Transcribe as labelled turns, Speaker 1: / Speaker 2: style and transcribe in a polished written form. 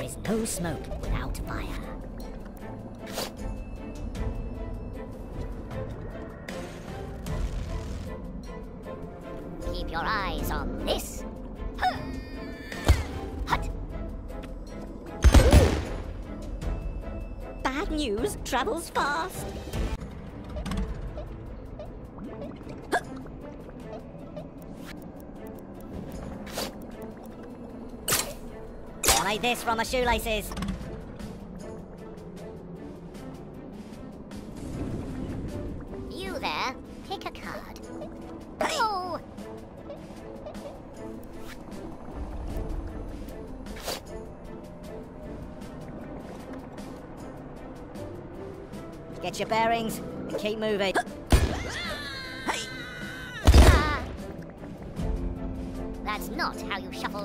Speaker 1: is no smoke without fire. Keep your eyes on this. Hut. Bad news travels fast. I made this from my shoelaces. You there, pick a card. Oh! Get your bearings and keep moving. That's not how you shuffle.